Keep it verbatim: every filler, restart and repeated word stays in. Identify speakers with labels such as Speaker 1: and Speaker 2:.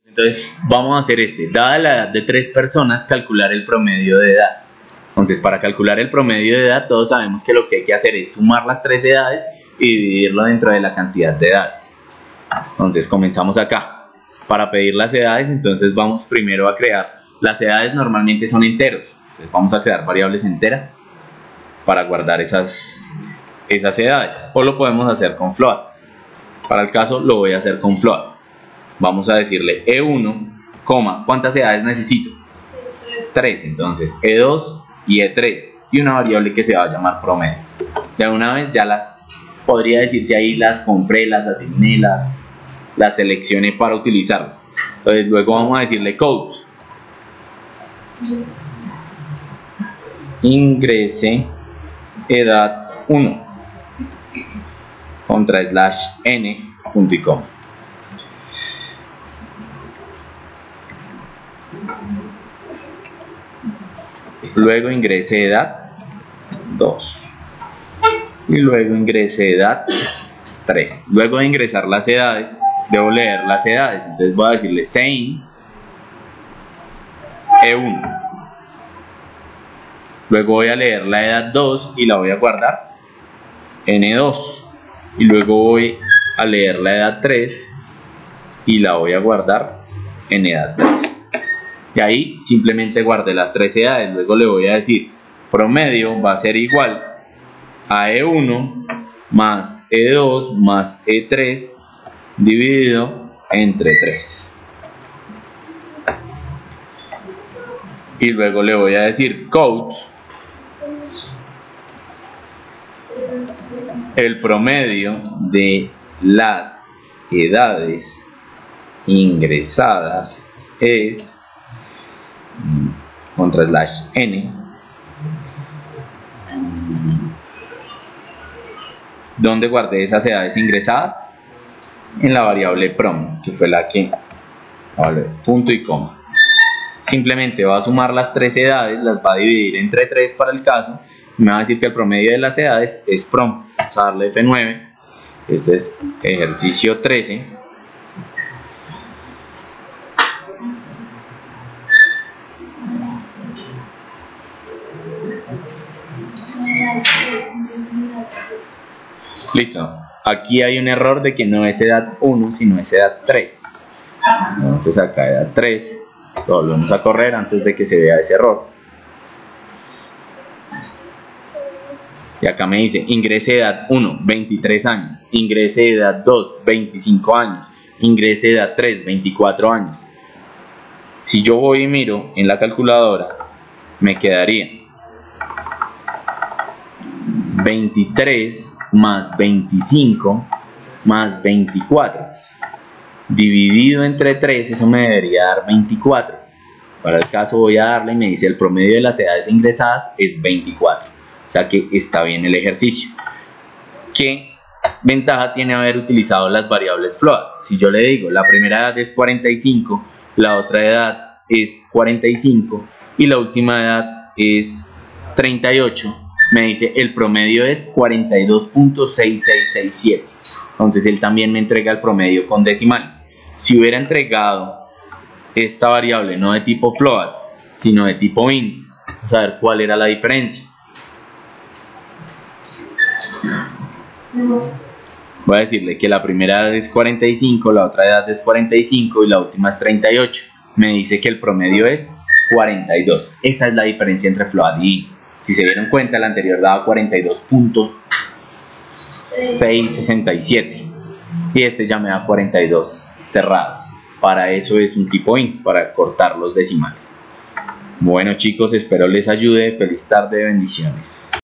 Speaker 1: Entonces vamos a hacer este, dada la edad de tres personas, calcular el promedio de edad. Entonces para calcular el promedio de edad todos sabemos que lo que hay que hacer es sumar las tres edades y dividirlo dentro de la cantidad de edades. Entonces comenzamos acá. Para pedir las edades, entonces vamos primero a crear, las edades normalmente son enteros, entonces vamos a crear variables enteras para guardar esas, esas edades, o lo podemos hacer con float. Para el caso lo voy a hacer con float. Vamos a decirle E uno, ¿cuántas edades necesito? tres, entonces E dos y E tres, y una variable que se va a llamar promedio. De una vez ya las, podría decir si ahí las compré, las asigné, las, las seleccioné para utilizarlas. Entonces luego vamos a decirle code. Ingrese edad uno contra slash n punto y coma. Luego ingrese edad dos y luego ingrese edad tres. Luego de ingresar las edades debo leer las edades, entonces voy a decirle sein E uno. Luego voy a leer la edad dos y la voy a guardar N dos, y luego voy a leer la edad tres y la voy a guardar en edad tres. Y ahí simplemente guardé las tres edades. Luego le voy a decir promedio va a ser igual a E uno más E dos más E tres dividido entre tres. Y luego le voy a decir code el promedio de las edades ingresadas es contra slash n. ¿Dónde guardé esas edades ingresadas? En la variable prom, que fue la que vale, punto y coma. Simplemente va a sumar las tres edades, las va a dividir entre tres para el caso, y me va a decir que el promedio de las edades es prom. Vamos a darle F nueve. Este es ejercicio trece. Listo, aquí hay un error de que no es edad uno sino es edad tres. Entonces acá edad tres, lo volvemos a correr antes de que se vea ese error. Y acá me dice ingrese edad uno, veintitrés años, ingrese edad dos, veinticinco años, ingrese edad tres, veinticuatro años. Si yo voy y miro en la calculadora, me quedaría veintitrés más veinticinco más veinticuatro dividido entre tres, eso me debería dar veinticuatro. Para el caso voy a darle y me dice el promedio de las edades ingresadas es veinticuatro, o sea que está bien el ejercicio. ¿Qué ventaja tiene haber utilizado las variables float? Si yo le digo la primera edad es cuarenta y cinco, la otra edad es cuarenta y cinco y la última edad es treinta y ocho, me dice el promedio es cuarenta y dos punto seis seis seis siete. Entonces él también me entrega el promedio con decimales. Si hubiera entregado esta variable no de tipo float sino de tipo int, vamos a ver cuál era la diferencia. Voy a decirle que la primera edad es cuarenta y cinco, la otra edad es cuarenta y cinco y la última es treinta y ocho. Me dice que el promedio es cuarenta y dos. Esa es la diferencia entre float y int. Si se dieron cuenta, el anterior daba cuarenta y dos punto seiscientos sesenta y siete y este ya me da cuarenta y dos cerrados. Para eso es un tipo int, para cortar los decimales. Bueno chicos, espero les ayude. Feliz tarde, bendiciones.